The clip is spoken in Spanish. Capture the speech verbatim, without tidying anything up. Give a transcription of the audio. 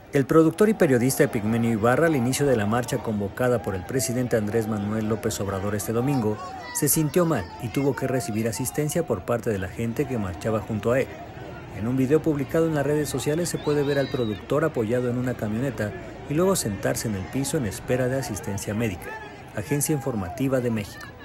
El productor y periodista Epigmenio Ibarra, al inicio de la marcha convocada por el presidente Andrés Manuel López Obrador este domingo, se sintió mal y tuvo que recibir asistencia por parte de la gente que marchaba junto a él. En un video publicado en las redes sociales se puede ver al productor apoyado en una camioneta y luego sentarse en el piso en espera de asistencia médica. Agencia Informativa de México.